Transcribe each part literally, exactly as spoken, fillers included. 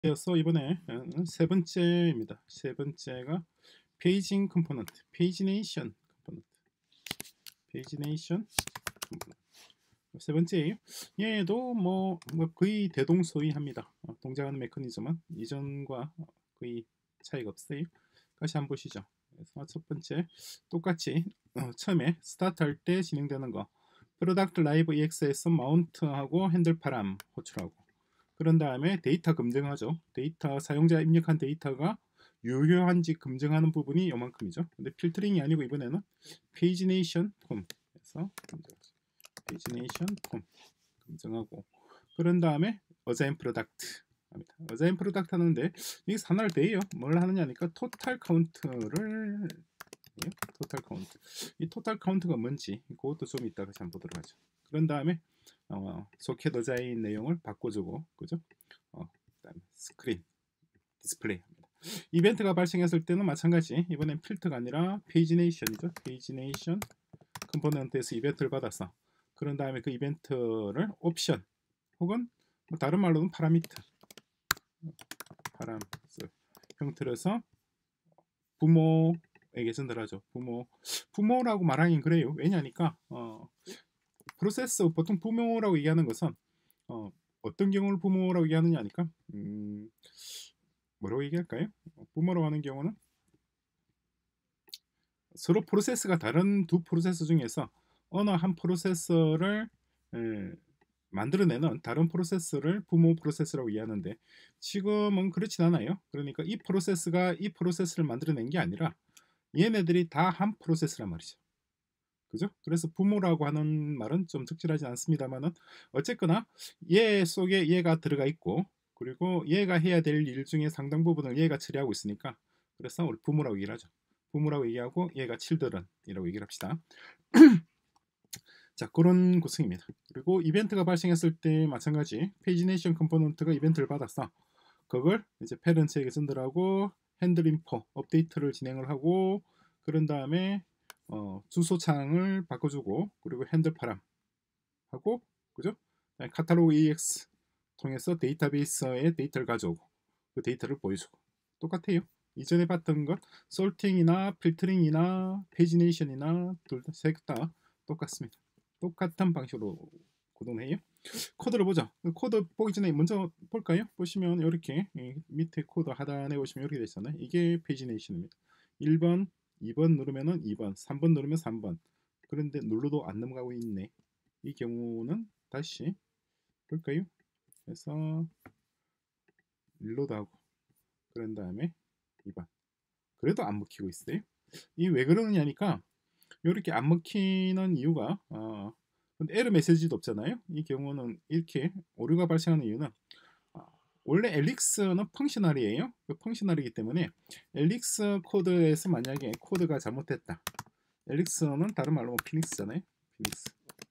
이어서 이번에 어, 세 번째입니다. 세 번째가 페이징 컴포넌트, 페이지네이션 컴포넌트, 페이지네이션 컴포넌트. 세 번째예요. 얘도 뭐, 뭐 거의 대동소이합니다. 어, 동작하는 메커니즘은 이전과 거의 차이가 없어요. 다시 한번 보시죠. 그래서 첫 번째 똑같이 어, 처음에 스타트할 때 진행되는 거 프로덕트 라이브 이엑스에서 마운트하고 핸들 파람 호출하고 그런 다음에 데이터 검증하죠. 데이터 사용자 입력한 데이터가 유효한지 검증하는 부분이 요만큼이죠. 근데 필터링이 아니고 이번에는 페이지네이션 폼에서 페이지네이션 폼 검증하고 그런 다음에 어자인 프로덕트 합니다. 어자인 프로덕트 하는데 이게 산화를 돼요. 뭘 하느냐니까 토탈 카운트를 토탈 카운트. 이 토탈 카운트가 뭔지 그것도 좀 이따가 다시 한번 보도록 하죠. 그런 다음에 어, 소켓 어자인 내용을 바꿔주고 그죠? 어, 그다음에 스크린 디스플레이 합니다. 이벤트가 발생했을 때는 마찬가지. 이번엔 필터가 아니라 페이지네이션이죠. 페이지네이션 컴포넌트에서 이벤트를 받았어. 그런 다음에 그 이벤트를 옵션 혹은 뭐 다른 말로는 파라미터 파라미터 형태로서 부모에게 전달하죠. 부모 부모라고 말하긴 그래요. 왜냐니까 어, 프로세스 보통 부모라고 얘기하는 것은 어, 어떤 경우를 부모라고 얘기하느냐 하니까 음, 뭐라고 얘기할까요? 부모라고 하는 경우는 서로 프로세스가 다른 두 프로세스 중에서 어느 한 프로세서를 에, 만들어내는 다른 프로세스를 부모 프로세스라고 이해하는데 지금은 그렇진 않아요. 그러니까 이 프로세스가 이 프로세스를 만들어낸 게 아니라 얘네들이 다 한 프로세스란 말이죠. 그죠? 그래서 부모라고 하는 말은 좀 적절하지 않습니다만은 어쨌거나 얘 속에 얘가 들어가 있고 그리고 얘가 해야 될 일 중에 상당 부분을 얘가 처리하고 있으니까 그래서 우리 부모라고 얘기를 하죠. 부모라고 얘기하고 얘가 children이라고 얘기를 합시다. 자, 그런 구성입니다. 그리고 이벤트가 발생했을 때 마찬가지 페이지네이션 컴포넌트가 이벤트를 받았어. 그걸 이제 페런트에게 전달하고 핸들 인포 업데이트를 진행을 하고 그런 다음에 어, 주소창을 바꿔주고 그리고 핸들 파람 하고 그죠? 카탈로그 이엑스 통해서 데이터베이스에 데이터를 가져오고 그 데이터를 보여주고 똑같아요. 이전에 봤던 것 솔팅이나 필터링이나 페이지네이션이나 둘 다 셋 다 똑같습니다. 똑같은 방식으로 구동해요. 코드를 보자. 코드 보기 전에 먼저 볼까요? 보시면 이렇게 밑에 코드 하단에 보시면 이렇게 되잖아요. 이게 페이지네이션입니다. 일 번, 이 번 누르면은 이 번, 삼 번 누르면 삼 번. 그런데 눌러도 안 넘어가고 있네. 이 경우는 다시 볼까요? 그래서 릴로드하고 그런 다음에 이 번. 그래도 안 먹히고 있어요. 이 왜 그러느냐니까 이렇게 안 먹히는 이유가 어, 에러 메시지도 없잖아요. 이 경우는 이렇게 오류가 발생하는 이유는 아, 원래 엘릭스는 펑셔널이에요. 그 펑셔널이기 때문에 엘릭스 코드에서 만약에 코드가 잘못됐다. 엘릭스는 다른 말로 피닉스잖아요. 피닉스.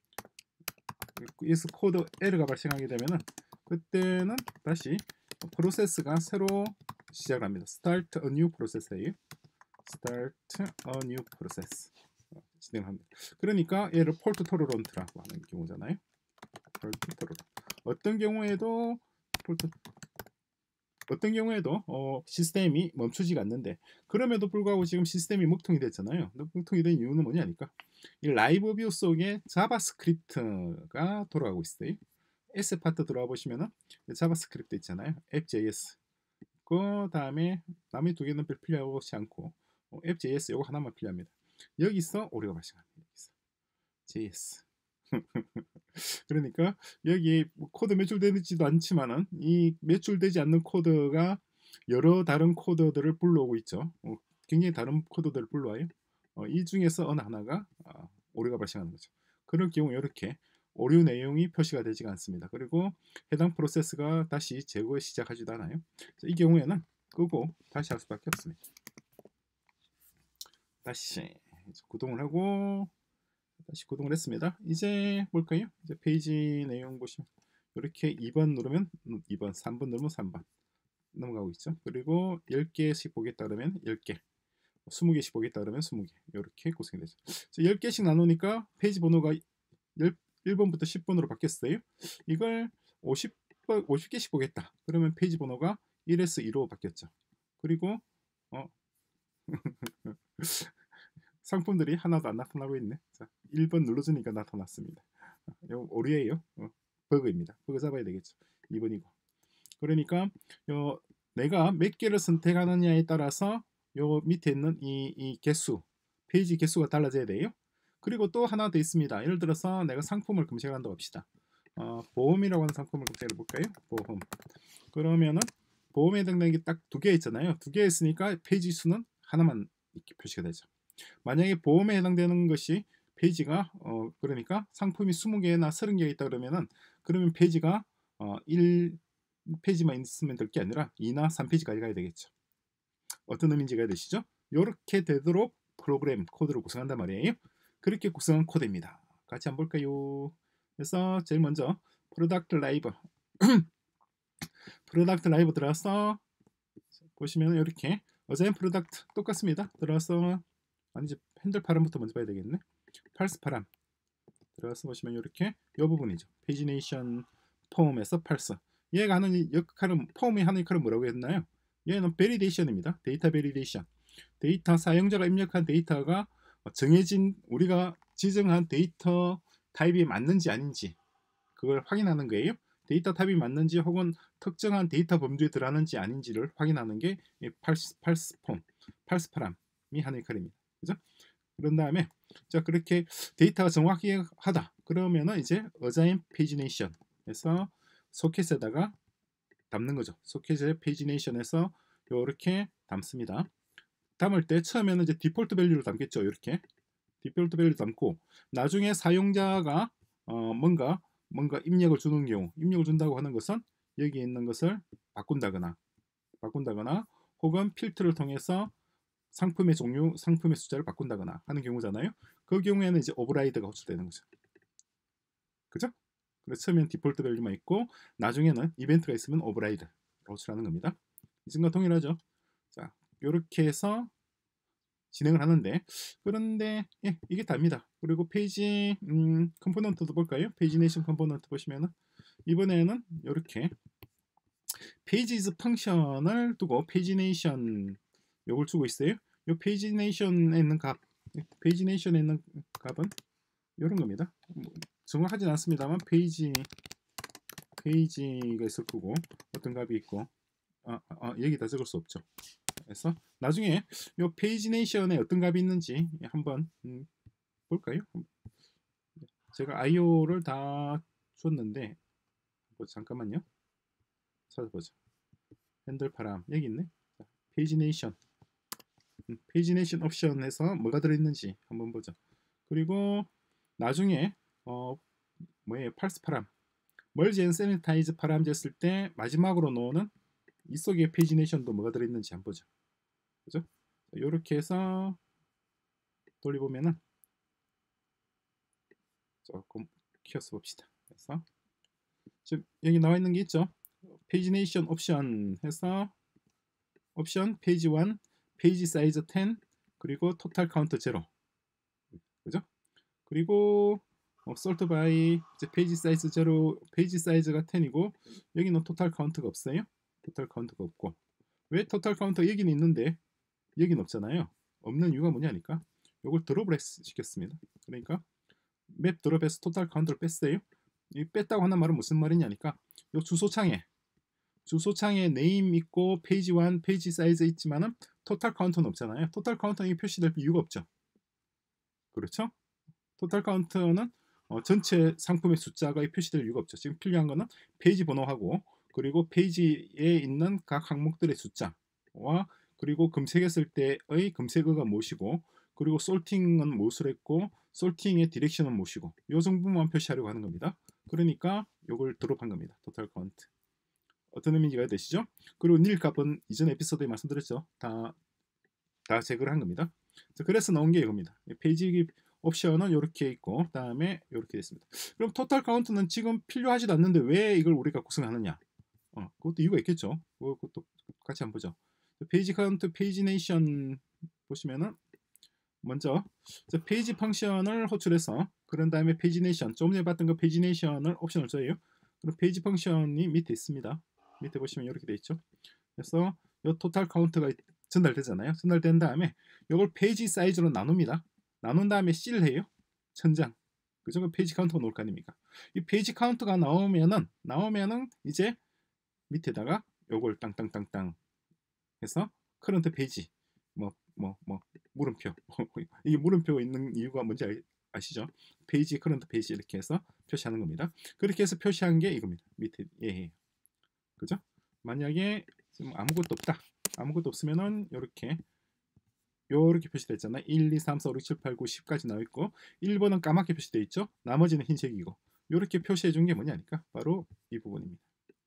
그래서 코드 에러가 발생하게 되면은 그때는 다시 프로세스가 새로 시작을 합니다. Start a new process예요. Start a new process. 진행합니다. 그러니까 얘를 폴트 토러런트라고 하는 경우잖아요. 폴트 토러런트. 어떤 경우에도 폴트 어떤 경우에도 어, 시스템이 멈추지가 않는데 그럼에도 불구하고 지금 시스템이 먹통이 됐잖아요. 먹통이 된 이유는 뭐냐니까 이 라이브 뷰 속에 자바스크립트가 돌아가고 있어요. S 파트 들어와 보시면은 자바스크립트 있잖아요. 앱.js 그 다음에 나머지 두 개는 별 필요하지 않고 어, 앱.js 이거 하나만 필요합니다. 여기서 오류가 발생합니다. 여기서 제이에스 그러니까 여기 코드 매출되지도 않지만은 이 매출되지 않는 코드가 여러 다른 코드들을 불러오고 있죠. 어, 굉장히 다른 코드들을 불러와요. 어, 이 중에서 어느 하나가 어, 오류가 발생하는 거죠. 그럴 경우 이렇게 오류 내용이 표시가 되지가 않습니다. 그리고 해당 프로세스가 다시 재고 시작하지도 않아요. 이 경우에는 끄고 다시 할 수밖에 없습니다. 다시 구동을 하고 다시 구동을 했습니다. 이제 볼까요? 이제 페이지 내용 보시면 이렇게 이 번 누르면 이 번, 삼 번 누르면 삼 번 넘어가고 있죠. 그리고 열 개씩 보겠다 그러면 열 개, 스무 개씩 보겠다 그러면 스무 개 이렇게 구성이 되죠. 열 개씩 나누니까 페이지 번호가 일 번부터 십 번으로 바뀌었어요. 이걸 오십, 오십 개씩 보겠다. 그러면 페이지 번호가 일에서 이로 바뀌었죠. 그리고 어 상품들이 하나도 안 나타나고 있네. 자, 일 번 눌러주니까 나타났습니다. 요 오류예요. 어, 버그입니다. 버그 잡아야 되겠죠. 이 번이고. 그러니까 요 내가 몇 개를 선택하느냐에 따라서 요 밑에 있는 이, 이 개수, 페이지 개수가 달라져야 돼요. 그리고 또 하나 더 있습니다. 예를 들어서 내가 상품을 검색을 한다고 합시다. 어, 보험이라고 하는 상품을 검색해 볼까요? 보험. 그러면은 보험에 해당되는 게 딱 두 개 있잖아요. 두 개 있으니까 페이지 수는 하나만 이렇게 표시가 되죠. 만약에 보험에 해당되는 것이 페이지가 어 그러니까 상품이 스무 개나 서른 개 있다 그러면은 그러면 페이지가 어 일 페이지만 있으면 될 게 아니라 이나 삼 페이지까지 가야 되겠죠. 어떤 의미인지 이해되시죠? 이렇게 되도록 프로그램 코드를 구성한단 말이에요. 그렇게 구성한 코드입니다. 같이 한번 볼까요? 그래서 제일 먼저 프로덕트 라이브 프로덕트 라이브 들어가서 보시면 이렇게 어자인 프로덕트 똑같습니다. 들어가서 아니지 핸들 파람부터 먼저 봐야 되겠네. 펄스 파람 들어가서 보시면 이렇게 이 부분이죠. 페이지네이션 폼에서 펄스 얘가 하는 역할은 폼이 하는 역할은 뭐라고 했나요? 얘는 베리데이션입니다. 데이터 베리데이션. 데이터 사용자가 입력한 데이터가 정해진 우리가 지정한 데이터 타입이 맞는지 아닌지 그걸 확인하는 거예요. 데이터 타입이 맞는지 혹은 특정한 데이터 범주에 들어가는지 아닌지를 확인하는 게 펄스, 펄스 폼, 펄스 파람이 하는 역할입니다. 그죠? 그런 다음에 자 그렇게 데이터가 정확히 하다 그러면은 이제 어자인 페이지네이션에서 소켓에다가 담는 거죠. 소켓의 페이지네이션에서 이렇게 담습니다. 담을 때 처음에는 이제 디폴트 밸류를 담겠죠. 이렇게 디폴트 밸류 담고 나중에 사용자가 어 뭔가 뭔가 입력을 주는 경우 입력을 준다고 하는 것은 여기 있는 것을 바꾼다거나 바꾼다거나 혹은 필터를 통해서 상품의 종류, 상품의 숫자를 바꾼다거나 하는 경우잖아요. 그 경우에는 이제 오버라이드가 호출되는 거죠. 그죠? 그래서 처음엔 디폴트 밸류만 있고 나중에는 이벤트가 있으면 오버라이드 호출하는 겁니다. 이전과 동일하죠. 자, 이렇게 해서 진행을 하는데 그런데 예, 이게 답니다. 그리고 페이지 음, 컴포넌트도 볼까요? 페이지네이션 컴포넌트 보시면은 이번에는 이렇게 페이지즈 펑션을 두고 페이지네이션 요걸 주고 있어요. 요 페이지네이션에 있는 값, 페이지네이션에 있는 값은 이런 겁니다. 뭐, 정확하진 않습니다만 페이지 페이지가 있을 거고 어떤 값이 있고 아, 아, 여기다 적을 수 없죠. 그래서 나중에 요 페이지네이션에 어떤 값이 있는지 한번 음, 볼까요? 제가 아이오를 다 줬는데 뭐 잠깐만요. 찾아보죠. 핸들 파람 여기 있네. 자, 페이지네이션 음, 페이지네이션 옵션에서 뭐가 들어있는지 한번 보죠. 그리고 나중에 어 뭐예요? 펄스 파람 멀지 앤 세니타이즈 파람 졌을 때 마지막으로 놓는 이 속에 페이지네이션도 뭐가 들어있는지 한번 보죠. 그죠? 이렇게 해서 돌려보면은 조금 키워서 봅시다. 그래서 지금 여기 나와 있는 게 있죠. 페이지네이션 옵션 해서 옵션 페이지 일, 페이지 사이즈 텐, 그리고 토탈 카운트 제로. 그죠? 그리고 어, 솔트 바이 이제 페이지 사이즈 제로, 페이지 사이즈가 텐이고 여기는 토탈 카운트가 없어요. 토탈 카운트가 없고 왜 토탈 카운트 여기는 있는데 여기는 없잖아요. 없는 이유가 뭐냐니까 이걸 드롭을 시켰습니다. 그러니까 맵 드롭에서 토탈 카운트를 뺐어요. 이 뺐다고 하는 말은 무슨 말이냐니까 이 주소창에 주소창에 네임 있고 페이지 일, 페이지 사이즈 있지만은 토탈 카운트는 없잖아요. 토탈 카운트는 표시될 이유가 없죠. 그렇죠? 토탈 카운트는 어, 전체 상품의 숫자가 표시될 이유가 없죠. 지금 필요한 거는 페이지 번호하고 그리고 페이지에 있는 각 항목들의 숫자와 그리고 검색했을 때의 검색어가 무엇이고 그리고 솔팅은 무엇을 했고 솔팅의 디렉션은 무엇이고 이 정도만 표시하려고 하는 겁니다. 그러니까 이걸 드롭한 겁니다. 토탈 카운트. 어떤 의미가 되시죠? 그리고 닐 값은 이전 에피소드에 말씀드렸죠. 다, 다 제거를 한 겁니다. 그래서 나온 게 이겁니다. 페이지 옵션은 이렇게 있고 다음에 이렇게 됐습니다. 그럼 토탈 카운트는 지금 필요하지도 않는데 왜 이걸 우리가 구성하느냐? 어, 그것도 이유가 있겠죠. 그것도 같이 한번 보죠. 페이지 카운트 페이지네이션 보시면은 먼저 페이지 펑션을 호출해서 그런 다음에 페이지네이션 조금 전에 봤던 거 페이지네이션을 옵션을 줘요. 그럼 페이지 펑션이 밑에 있습니다. 밑에 보시면 이렇게 돼 있죠. 그래서 요 토탈 카운트가 전달되잖아요. 전달된 다음에 이걸 페이지 사이즈로 나눕니다. 나눈 다음에 C를 해요. 천장. 그죠? 페이지 카운트가 나올 거 아닙니까? 이 페이지 카운트가 나오면은 나오면은 이제 밑에다가 요걸 땅땅땅땅 해서 커런트 페이지 뭐 뭐 뭐 물음표 이게 물음표 있는 이유가 뭔지 아, 아시죠? 페이지 커런트 페이지 이렇게 해서 표시하는 겁니다. 그렇게 해서 표시한 게 이겁니다. 밑에 예, 그죠? 만약에 지금 아무것도 없다. 아무것도 없으면은 이렇게 요렇게 표시되어 있잖아요. 일, 이, 삼, 사, 오, 육, 칠, 팔, 구, 십까지 나와 있고 일 번은 까맣게 표시되어 있죠. 나머지는 흰색이고 요렇게 표시해 준 게 뭐냐니까 바로 이 부분입니다.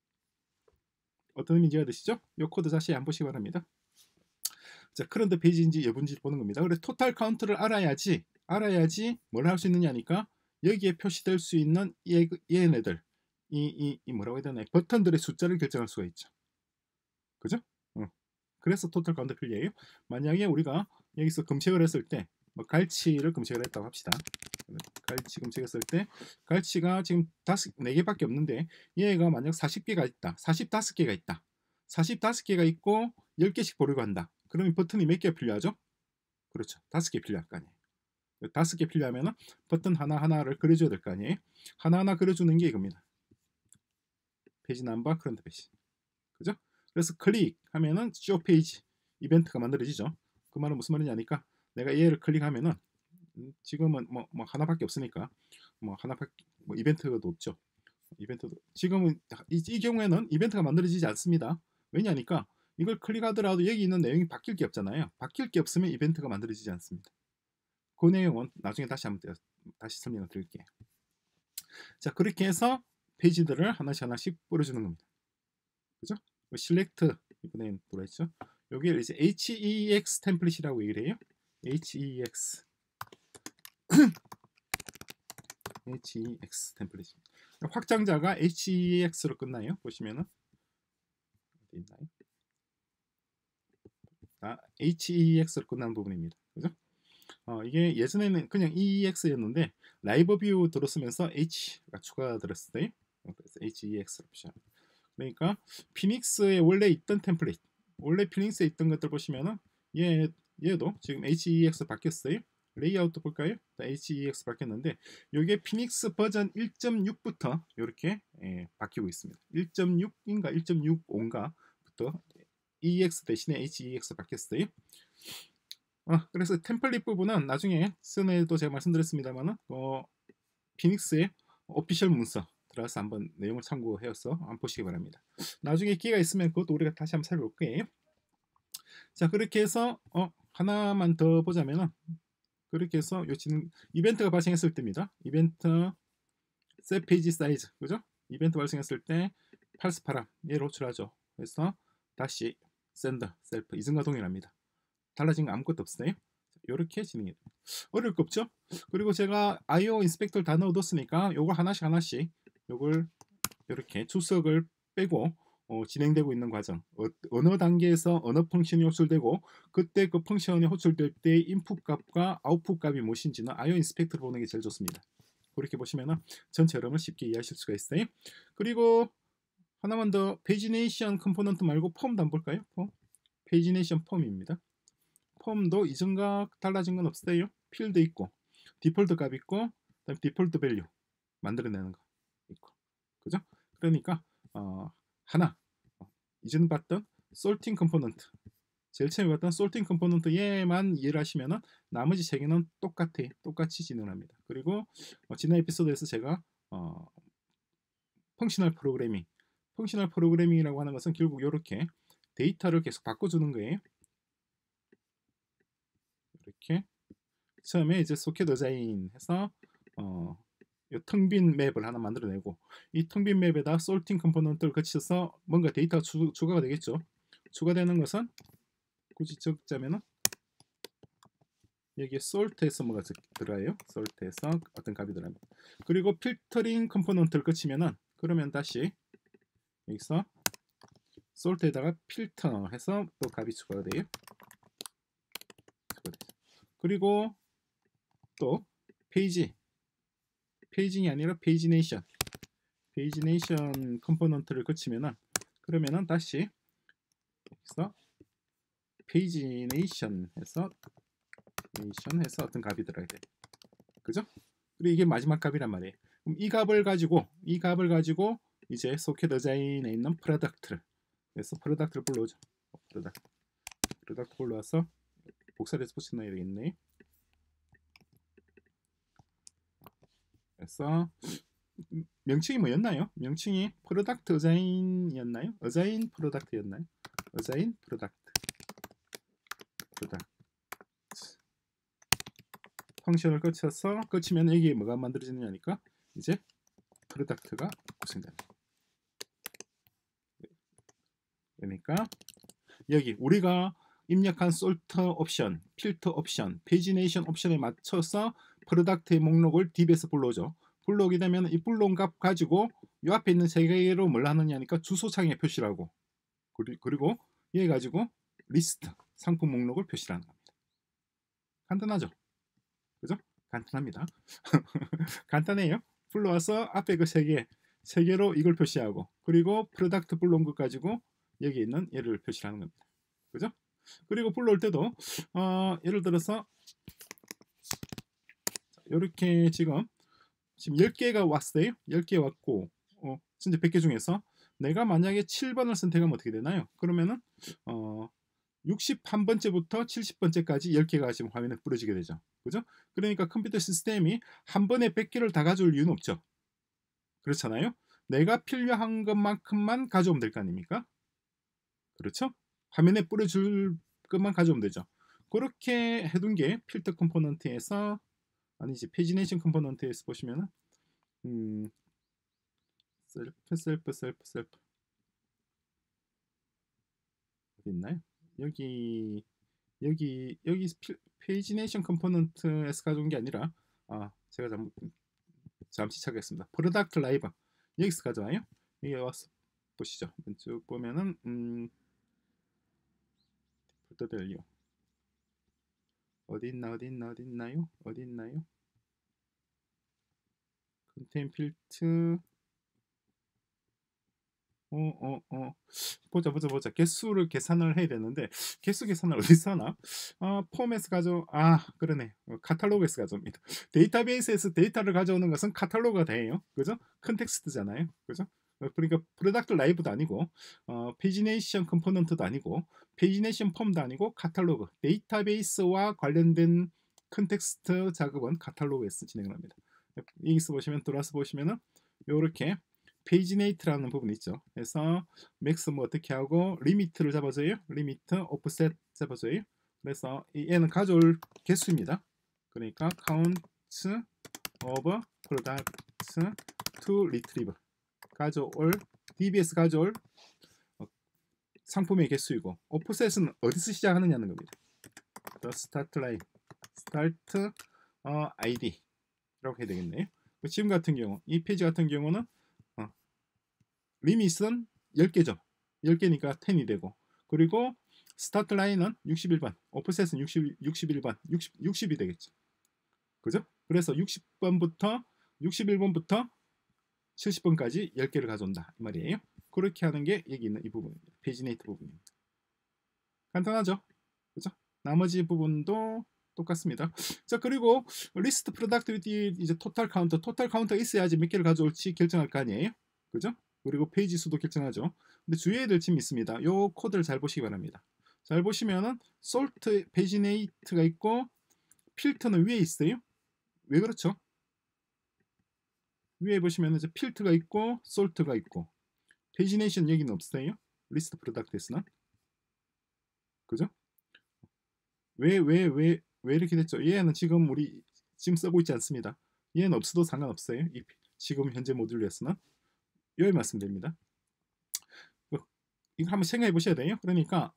어떤 의미인지 이해되시죠? 요 코드 다시 한번 보시기 바랍니다. 자, 커런트 페이지인지 여부인지 보는 겁니다. 그래서 토탈 카운트를 알아야지 알아야지 뭘 할 수 있느냐니까 여기에 표시될 수 있는 얘, 얘네들 이, 이, 이 뭐라고 해야 되나 버튼들의 숫자를 결정할 수가 있죠. 그죠? 어. 그래서 토탈 카운트 필요해요. 만약에 우리가 여기서 검색을 했을 때 뭐 갈치를 검색을 했다고 합시다. 갈치 검색했을 때 갈치가 지금 다섯, 네 개밖에 없는데 얘가 만약 사십 개가 있다. 사십오 개가 있다. 사십오 개가 있고 열 개씩 보려고 한다. 그러면 버튼이 몇 개 필요하죠? 그렇죠. 다섯 개 필요할 거 아니에요. 다섯 개 필요하면 버튼 하나하나를 그려줘야 될 거 아니에요. 하나하나 그려주는 게 이겁니다. 페이지 넘버 커런트 페이지. 그죠? 그래서 클릭하면은 쇼 페이지 이벤트가 만들어지죠. 그 말은 무슨 말이냐니까 내가 얘를 클릭하면은 지금은 뭐, 뭐 하나밖에 없으니까 뭐 하나밖에 뭐 이벤트도 없죠. 이벤트도 지금은 이, 이 경우에는 이벤트가 만들어지지 않습니다. 왜냐니까 이걸 클릭하더라도 여기 있는 내용이 바뀔 게 없잖아요. 바뀔 게 없으면 이벤트가 만들어지지 않습니다. 그 내용은 나중에 다시 한번 다시 설명을 드릴게요. 자, 그렇게 해서 페이지들을 하나씩 하나씩 뿌려주는 겁니다. 그죠? select 이번엔 들어있죠. 여기를 이제 hex 템플릿이라고 얘기를 해요. hex hex 템플릿. 확장자가 hex로 끝나요. 보시면은 어디 있나요? 아, hex로 끝나는 부분입니다. 그죠? 어, 이게 예전에는 그냥 ex였는데 라이브 뷰 들었으면서 h가 추가가 들었어요. 그래서 hex로 표시합니다. 그러니까 피닉스에 원래 있던 템플릿, 원래 피닉스에 있던 것들 보시면은 얘 얘도 지금 hex 바뀌었어요. 레이아웃도 볼까요? hex 바뀌었는데 이게 피닉스 버전 일 점 육부터 이렇게 예, 바뀌고 있습니다. 일 점 육인가 일 점 육오인가부터 ex 대신에 hex 바뀌었어요. 어, 그래서 템플릿 부분은 나중에 전에도 제가 말씀드렸습니다만은 어, 피닉스의 오피셜 문서 들어가서 한번 내용을 참고해서 한번 보시기 바랍니다. 나중에 기회가 있으면 그것도 우리가 다시 한번 살펴볼 거예요. 자, 그렇게 해서 어, 하나만 더 보자면은 그렇게 해서 요 지금 이벤트가 발생했을 때입니다. 이벤트 셋 페이지 사이즈, 그죠? 이벤트 발생했을 때 팔십팔 얘를 호출하죠. 그래서 다시 샌드 셀프 이전과 동일합니다. 달라진 거 아무것도 없어요. 이렇게 진행이 됩니다. 어려울 거 없죠? 그리고 제가 아이오 인스펙터를 다 넣어뒀으니까 요걸 하나씩 하나씩 요걸 이렇게 추석을 빼고 어, 진행되고 있는 과정 어, 어느 단계에서 어느 펑션이 호출되고 그때 그 펑션이 호출될 때 인풋 값과 아웃풋 값이 무엇인지는 아이오 인스펙터를 보는 게 제일 좋습니다. 그렇게 보시면 전체 흐름을 쉽게 이해하실 수가 있어요. 그리고 하나만 더 페이지네이션 컴포넌트 말고 폼도 한번 볼까요? 폼. 페이지네이션 폼입니다. 폼도 이전과 달라진 건 없어요. 필드 있고 디폴트 값 있고 그다음 디폴트 밸류 만들어내는 거 있고 그죠? 그러니까 어, 하나 어, 이전 봤던 솔팅 컴포넌트 제일 처음에 봤던 솔팅 컴포넌트 얘만 이해를 하시면은 나머지 세 개는 똑같아 똑같이 진행합니다. 그리고 어, 지난 에피소드에서 제가 어, 펑셔널 프로그래밍 펑셔널 프로그래밍이라고 하는 것은 결국 이렇게 데이터를 계속 바꿔주는 거예요. 이렇게 처음에 이제 소켓 어자인 해서 어, 텅 빈 맵을 하나 만들어내고 이 텅 빈 맵에다 솔팅 컴포넌트를 거쳐서 뭔가 데이터가 추, 추가가 되겠죠. 추가되는 것은 굳이 적자면은 여기에 솔트에서 뭐가 들어가요. 솔트에서 어떤 값이 들어갑니다. 그리고 필터링 컴포넌트를 거치면은 그러면 다시 여기서 솔트에다가 필터 해서 또 값이 추가가 돼요. 그리고 또 페이지 페이징이 아니라 페이지네이션 페이지네이션 컴포넌트를 거치면은 그러면은 다시 그래서 페이지네이션 해서 네이션 해서 어떤 값이 들어야 돼. 그죠? 그리고 이게 마지막 값이란 말이에요. 그럼 이 값을 가지고 이 값을 가지고 이제 소켓 어자인에 있는 프로덕트를 그래서 프로덕트를 불러오죠. 프로덕트 프로덕트 불러와서 복사를 해서 붙여놔야 되겠네. 그래서 명칭이 뭐였나요? 명칭이 프로덕트 어자인이었나요? 어자인 프로덕트였나요? 어자인 프로덕트 프로덕트 펑션을 거쳐서 거치면 여기에 뭐가 만들어지느냐니까 이제 프로덕트가 구성된다. 그러니까 여기 우리가 입력한 솔터 옵션, 필터 옵션, 페이지네이션 옵션에 맞춰서 프로덕트의 목록을 딥에서 불러오죠. 불러오게 되면 이 불러온 값 가지고 이 앞에 있는 세 개로 뭘 하느냐니까 주소창에 표시를 하고 그리고 얘 가지고 리스트, 상품 목록을 표시를 하는 겁니다. 간단하죠? 그죠? 간단합니다. 간단해요. 불러와서 앞에 그 세 개, 세 개로 이걸 표시하고 그리고 프로덕트 불러온 것 가지고 여기 있는 얘를 표시하는 겁니다. 그죠? 그리고 불러올 때도 어, 예를 들어서 이렇게 지금 지금 열 개가 왔어요. 열 개 왔고 어, 진짜 백 개 중에서 내가 만약에 칠 번을 선택하면 어떻게 되나요? 그러면은 어, 육십일 번째부터 칠십 번째까지 열 개가 지금 화면에 뿌려지게 되죠. 그죠? 그러니까 컴퓨터 시스템이 한 번에 백 개를 다 가져올 이유는 없죠. 그렇잖아요. 내가 필요한 것만큼만 가져오면 될 거 아닙니까? 그렇죠? 화면에 뿌려줄 것만 가져오면 되죠. 그렇게 해둔 게 필터 컴포넌트에서 아니지 페이지네이션 컴포넌트에서 보시면은 음, 셀프 셀프 셀프 셀프 어디 있나요? 여기 여기 여기 페이지네이션 컴포넌트에서 가져온 게 아니라 아 제가 잘못 잠시 찾겠습니다. 프로덕트 라이브 여기서 가져와요. 여기 와서 보시죠. 쭉 보면은 음, 디폴트 밸류 어디 있나 어디 있나 어디 있나요? 어디 있나요? 컨텐 필트 어어어 어, 어. 보자 보자 보자 개수를 계산을 해야 되는데 개수 계산을 어디서 하나? 아 폼에서 가져 아 그러네 어, 카탈로그에서 가져옵니다. 데이터베이스에서 데이터를 가져오는 것은 카탈로그가 돼요. 그죠? 컨텍스트잖아요. 그죠? 어, 그러니까 프로덕트 라이브도 아니고 어, 페이지네이션 컴포넌트도 아니고 페이지네이션 폼도 아니고 카탈로그 데이터베이스와 관련된 컨텍스트 작업은 카탈로그에서 진행을 합니다. 여기서 보시면 들어와서 보시면은 요렇게 페이지네이트라는 부분이 있죠. 그래서 맥스 뭐 어떻게 하고 리미트를 잡아줘요. 리미트 오프셋 잡아줘요. 그래서 얘는 가져올 개수입니다. 그러니까 count of products to retrieve 가져올 디비에스 가져올 상품의 개수이고 오프셋은 어디서 시작하느냐는 겁니다. The start line, start 어, 아이디 이렇게 해야 되겠네요. 지금 같은 경우 이 페이지 같은 경우는 리밋은 열 개죠. 열 개니까 십이 되고 그리고 스타트 라인은 육십일 번 오프셋은 육십, 육십일 번 육십, 육십이 되겠죠. 그죠? 그래서 육십 번부터 육십일 번부터 칠십 번까지 열 개를 가져온다 이 말이에요. 그렇게 하는 게 여기 있는 이 부분입니다. 페이지네이트 부분입니다. 간단하죠? 그죠? 나머지 부분도 똑같습니다. 자 그리고 리스트 프로덕티비티 이제 토탈 카운터 토탈 카운터 있어야지 몇 개를 가져올지 결정할 거 아니에요. 그죠? 그리고 페이지 수도 결정하죠. 근데 주의해야 될 점이 있습니다. 요 코드를 잘 보시기 바랍니다. 잘 보시면은 솔트 페이지네이트가 있고 필터는 위에 있어요. 왜 그렇죠? 위에 보시면 이제 필터가 있고 솔트가 있고 페이지네이션 여기는 없어요. 리스트 프로덕트에서는 그죠? 왜 왜 왜 왜 이렇게 됐죠? 얘는 지금 우리 지금 쓰고 있지 않습니다. 얘는 없어도 상관없어요. 이 지금 현재 모듈에서는 여기 말씀드립니다. 이거 한번 생각해 보셔야 돼요. 그러니까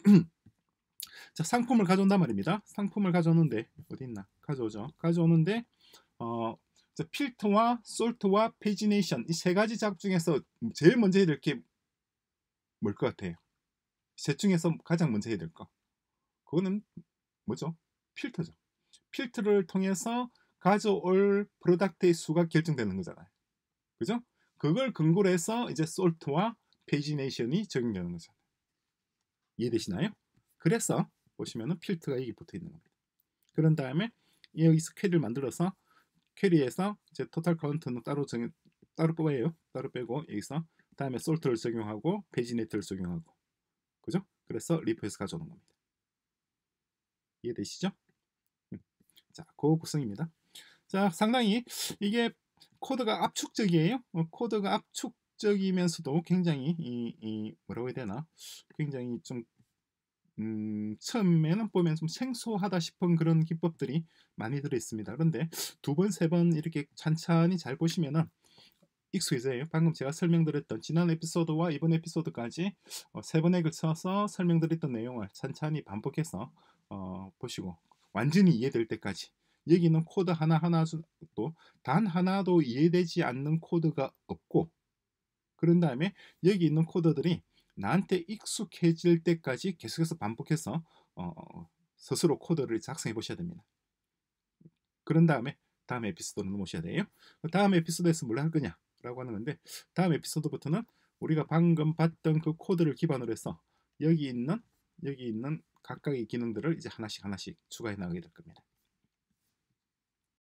자 상품을 가져온단 말입니다. 상품을 가져오는데 어디 있나? 가져오죠. 가져오는데 어, 필터와 솔트와 페이지네이션 이 세 가지 작업 중에서 제일 먼저 해야 될 게 뭘 것 같아요? 셋 중에서 가장 먼저 해야 될 거. 그거는 뭐죠? 필터죠. 필터를 통해서 가져올 프로덕트의 수가 결정되는 거잖아요. 그죠? 그걸 근거로 해서 이제 솔트와 페이지네이션이 적용되는 거죠. 이해되시나요? 그래서 보시면은 필드가 여기 붙어 있는 겁니다. 그런 다음에 여기서 퀘리를 만들어서 퀘리에서 이제 토탈 카운트는 따로 정해 따로 뽑아요. 따로 빼고 여기서 다음에 솔트를 적용하고 페이지네트를 적용하고, 그죠? 그래서 리프에서 가져오는 겁니다. 이해되시죠? 음. 자, 그 구성입니다. 자, 상당히 이게 코드가 압축적이에요. 어, 코드가 압축적이면서도 굉장히 이, 이 뭐라고 해야 되나? 굉장히 좀 음, 처음에는 보면 좀 생소하다 싶은 그런 기법들이 많이 들어 있습니다. 그런데 두 번, 세 번 이렇게 찬찬히 잘 보시면은 익숙해져요. 방금 제가 설명드렸던 지난 에피소드와 이번 에피소드까지 어, 세 번에 걸쳐서 설명드렸던 내용을 찬찬히 반복해서 어, 보시고 완전히 이해될 때까지, 여기 있는 코드 하나하나도 단 하나도 이해되지 않는 코드가 없고, 그런 다음에 여기 있는 코드들이 나한테 익숙해질 때까지 계속해서 반복해서 어, 스스로 코드를 작성해 보셔야 됩니다. 그런 다음에 다음 에피소드로 넘어오셔야 돼요. 다음 에피소드에서 뭘 할 거냐 라고 하는 건데, 다음 에피소드부터는 우리가 방금 봤던 그 코드를 기반으로 해서 여기 있는 여기 있는 각각의 기능들을 이제 하나씩 하나씩 추가해 나가게 될 겁니다.